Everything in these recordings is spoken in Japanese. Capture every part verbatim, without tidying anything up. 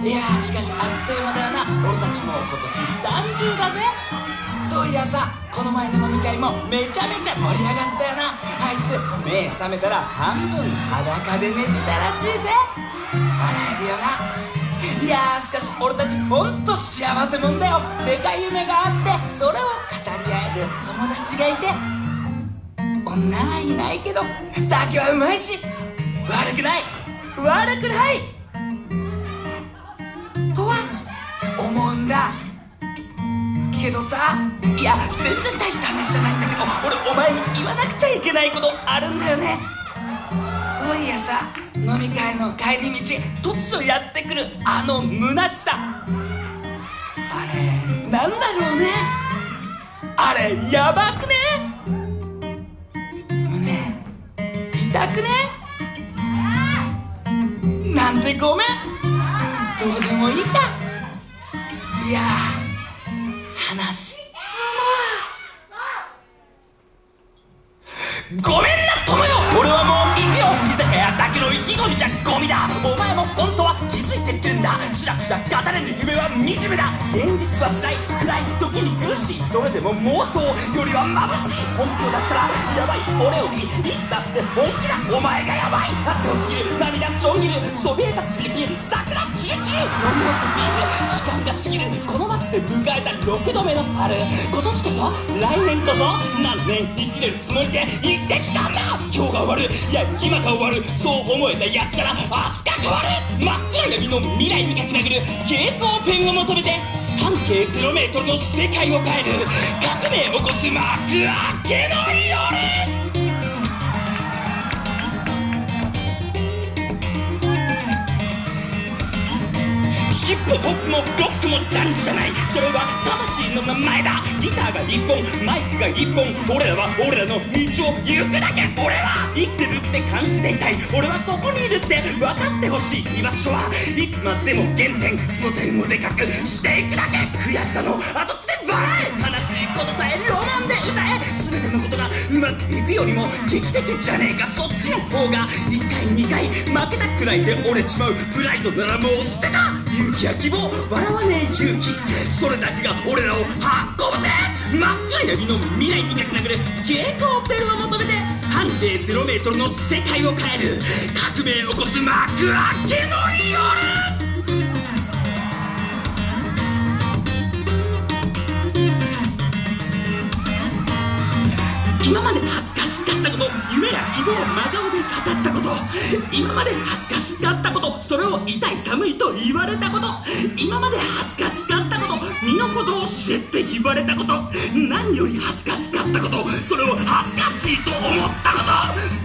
いやーしかしあっという間だよな。俺たちもう今年さんじゅうだぜ。そういやさ、この前の飲み会もめちゃめちゃ盛り上がったよな。あいつ目覚めたら半分裸で寝てたらしいぜ。笑えるよな。いやーしかし俺たちほんと幸せもんだよ。でかい夢があってそれを語り合える友達がいて、女はいないけど酒はうまいし悪くない悪くないとは思うんだけどさ。いや全然大した話じゃないんだけど、俺お前に言わなくちゃいけないことあるんだよね。そういやさ、飲み会の帰り道突如やってくるあの虚しさ、あれなんだろうね。あれやばくね。胸痛くね。なんでごめん。どうでもいいか。いや話っつうのはごめんな友よ。俺はもう行くよ。居酒屋だけの意気込みじゃゴミだ。お前も本当は気づいてるんだ。しらふだ語れぬ夢は惨めだ。現実は辛い暗い時に苦しい。それでも妄想よりは眩しい。本気を出したらやばい俺よりいつだって本気だ。お前がやばい。汗をちぎる涙ちょん切るそびえ立つビルに桜チリチリ。飲み干すビール時間が過ぎる。この街で迎えたろくどめの春。今年こそ来年こそ何年生きれるつもりで生きてきたんだ。今日が終わる、いや今が終わる、そう思えたやつから明日が変わる。真っ暗闇の未来に駆け巡る蛍光ペンを求めて半径ゼロメートルの世界を変える革命を起こす幕開けの夜。ヒップホップもロックもジャンルじゃない。それは魂の名前だ。ギターが一本マイクが一本、俺らは俺らの道を行くだけ。俺は生きてるって感じていたい。俺はここにいるって分かってほしい。居場所はいつまでも原点、その点をでかくしていくだけ。悔しさの跡地で笑え。悲しいことさえロマンで歌え。全てのことがうまくいくよりも劇的じゃねえか。そっちの方がいっかいにかい負けたくらいで折れちまうプライドならもう捨てた。勇気や希望笑わねえ勇気、それだけが俺らを運ぶぜ。真っ暗闇の未来に駆け巡る蛍光ペンを求めて半径ゼロメートルの世界を変える革命を起こす幕開けの夜。今まで恥ずかしかったこと、夢や希望を真顔で語ったこと、今まで恥ずかしかったこと、それを痛い寒いと言われたこと、今まで恥ずかしかったこと、身の程を知れって言われたこと、何より恥ずかしかったこと、それを恥ずかしいと思ったこと。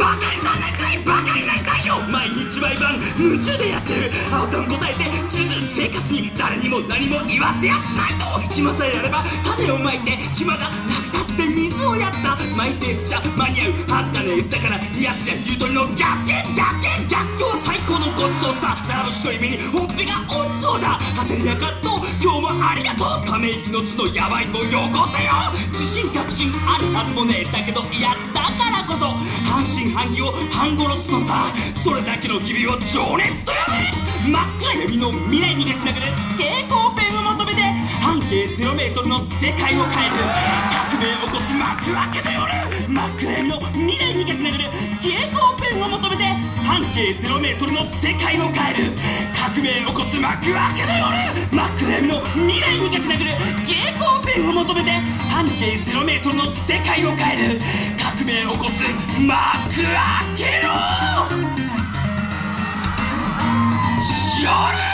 バカにされないくらいバカになりたいよ。毎日毎晩夢中でやってる青とん答えて綴る生活に誰にも何も言わせやしないと。暇さえあれば種をまいて、暇がなくたって水をやった。マイペースじゃ間に合うはずがねえ。だから癒しやゆとりの逆転逆転逆境は最高のごちそうさ。並ぶ白い目にほっぺが落ちそうだ。焦りや葛藤今日もありがとう。ため息の地のヤバいもよこせよ。自信確信あるはずもねえ。だけどいやだからこそ半信半疑を半殺すのさ。それだけの日々を情熱と呼べ。真っ暗闇の未来に駆け巡る蛍光ペンを求めて半径ゼロメートルの世界を変える革命を起こす幕開けの夜。真っ暗闇の未来に駆け巡る蛍光ペンを求めて半径ゼロメートルの世界を変える革命を起こす幕開けの夜。真っ暗闇の未来に駆け巡る蛍光ペンを求めて半径ゼロメートルの世界を変える革命を起こす幕開けの夜。